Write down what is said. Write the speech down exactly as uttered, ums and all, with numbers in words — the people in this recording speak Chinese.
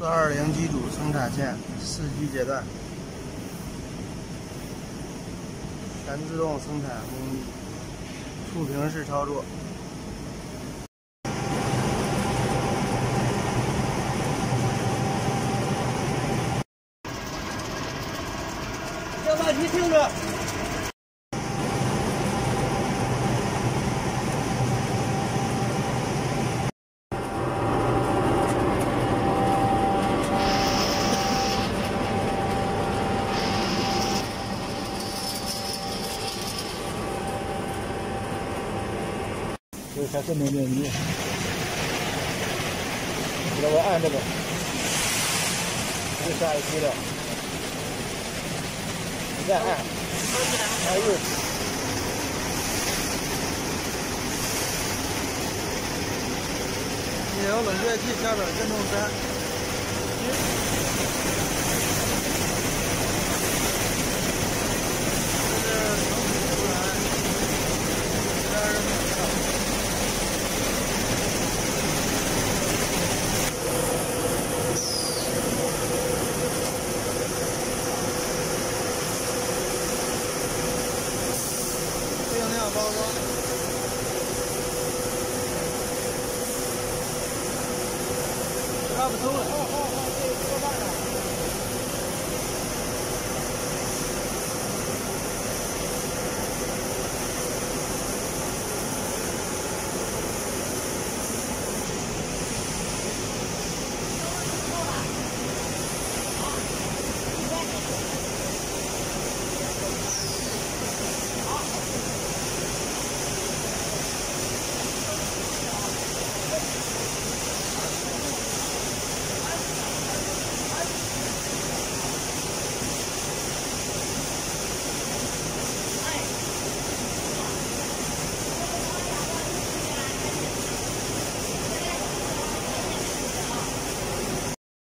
四二零机组生产线四 G 阶段，全自动生产工艺，触屏式操作。 要把你听着。 这才是能面积。给我按这个，这下一批了，你再按，哎呦！ 引流冷却器下边震动扇。 定量包装，差不多了。